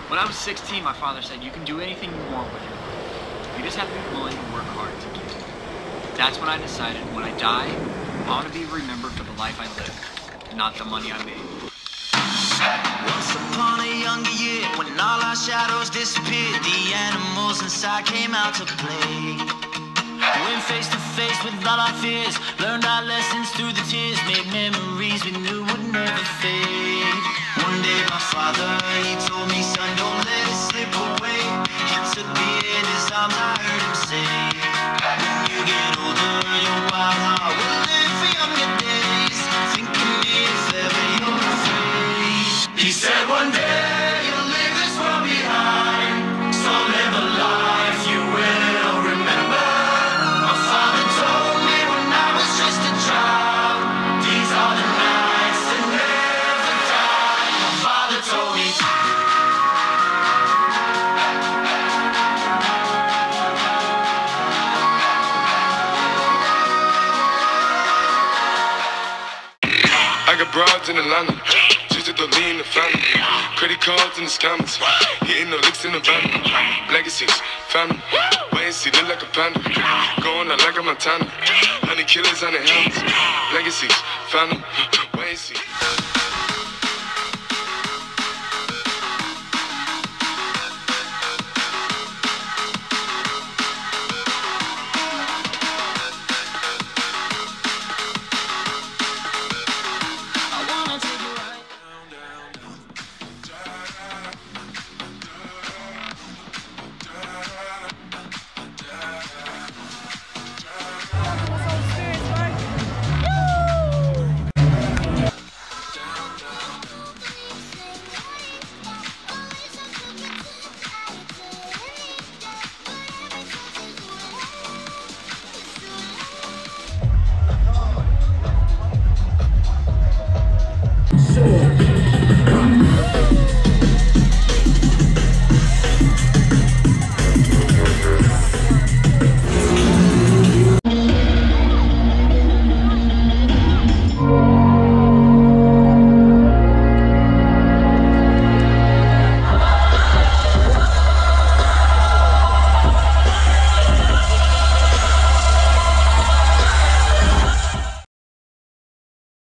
When I was 16, my father said, you can do anything you want with your life. You just have to be willing to work hard to get it. That's when I decided, when I die, I want to be remembered for the life I lived, not the money I made. Once upon a younger year, when all our shadows disappeared, the animals inside came out to play. Went face to face with all our fears, learned our lessons through the tears, made memories we knew would never fade. One day my father, he told me, son, don't let it slip away. He took me in his arms, I heard him say, when you get older, your wild heart will live for younger days. Think of me if ever you're afraid. He said one day you'll leave this world behind, so live a life you will remember. My father told me when I was just a child, these are the nights that never die. My father told me. I got broads in Atlanta, just at the lean the family. Credit cards in the scammers, hitting the licks in the van. Legacies, family, wait and see, look like a panda. Going out like a Montana, honey killers on the helmets. Legacies, family, wait and see.